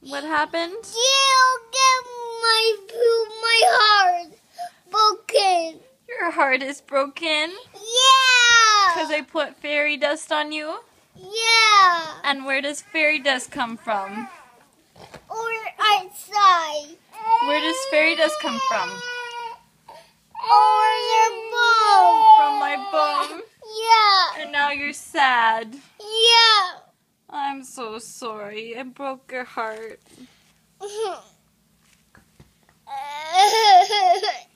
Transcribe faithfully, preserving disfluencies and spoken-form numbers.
What happened? You get my my heart broken. Your heart is broken? Yeah. Because I put fairy dust on you? Yeah. And where does fairy dust come from? Or outside. Where does fairy dust come from? Or your bone. From my bum? Yeah. And now you're sad. Yeah. I'm so sorry. I broke your heart.